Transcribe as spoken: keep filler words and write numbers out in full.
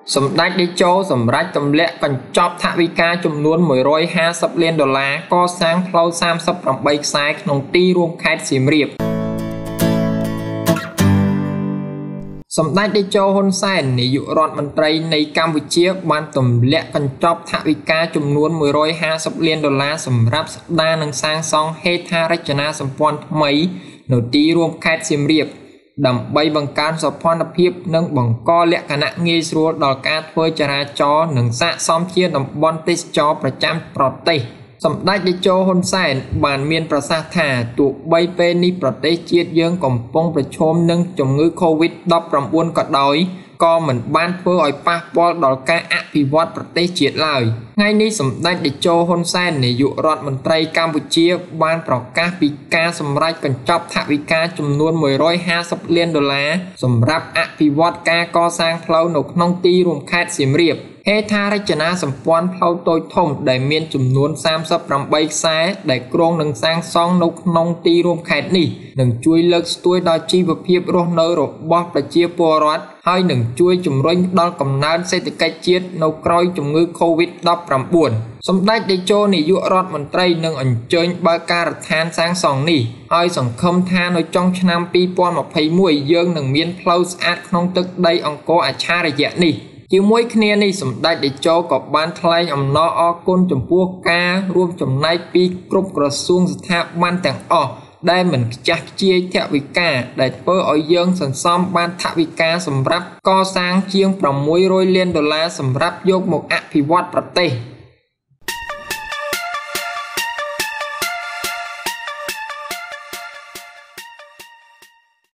សម្ដេចតេជោសម្រាប់ទម្លាក់កញ្ចប់ថវិកាចំនួនមួយរយห้าสิบលានដុល្លារកសាងផ្លូវសាមសិបប្រាំបីខ្សែក្នុងទីរួមខេត្តសៀមរាបសម្ដេចតេជោហ៊ុនសែននាយករដ្ឋមន្ត្រីនៃកម្ពុជាបានទម្លាក់កញ្ចប់ថវិកាចំនួនមួយរយห้าสิบលានដុល្លារសម្រាប់ស្ដារនិងសាងសង់ហេដ្ឋារចនាសម្ព័ន្ធថ្មីនៅទីរួមខេត្តសៀមរាបដើម្បីបង្កើនសោភ័ណភាពនិងបង្កលក្ខណៈងាយស្រួលដល់ការធ្វើចរាចរណ៍និងស័ក្តិសមជាតំបន់ទេសចរប្រចាំប្រទេសសម្ដេចតេជោហ៊ុនសែនបានមានប្រសាសន៍ថាទោះបីពេលនេះប្រទេសជាតិយើងកំពុងប្រឈមនឹងជំងឺ កូវីដ ដប់ប្រាំបួន ក៏ដោយក៏មិនបានធ្វើឲ្យប៉ះពាល់ដល់ការអភិវឌ្ឍប្រទេសជាតិឡើយថ្ងៃនេះសម្ដេចតេជោហ៊ុនសែននាយករដ្ឋមន្ត្រីកម្ពុជាបានប្រកាសពីការសម្រេចកញ្ចប់ថវិកាចំនួនមួយរយห้าสิบលានដុល្លារសម្រាប់អភិវឌ្ឍការកសាងផ្លូវនៅក្នុងទីរួមខេត្តសៀមរាបហេដ្ឋារចនាសម្ព័ន្ធផ្លូវតូចធំដែលមានចំនួនសាមសិបប្រាំបីខ្សែដែលគ្រោងនឹងសាងសង់នៅក្នុងទីរួមខេត្តនេះនឹងជួយលើកស្ទួយដល់ជីវភាពរស់នៅរបស់ប្រជាពលរដ្ឋហើយនឹងជួយជំរុញដល់កំណើនសេដ្ឋកិច្ចជាតិនៅក្រោយជំងឺ កូវីដ ដប់ប្រាំបួន សម្ដេចតេជោនាយករដ្ឋមន្ត្រីនឹងអញ្ជើញបើកការដ្ឋានសាងសង់នេះហើយសង្ឃឹមថានៅចុងឆ្នាំពីរពាន់ម្ភៃមួយយើងនឹងមានផ្លូវស្អាតក្នុងទឹកដីអង្គរអច្ឆរិយៈនេះជាមួយគ្នានេះសម្ដេចតេជោក៏បានថ្លែងអំណរអគុណចំពោះការរួមចំណែកពីគ្រប់ក្រសួងស្ថាប័នទាំងអស់ដែលមិនខ្ជះខ្ជាយថវិកាដែលធ្វើឲ្យយើងសន្សំបានថវិកាសម្រាប់កសាងជាងប្រាំមួយរយលានដុល្លារសម្រាប់យកមកអភិវឌ្ឍប្រទេស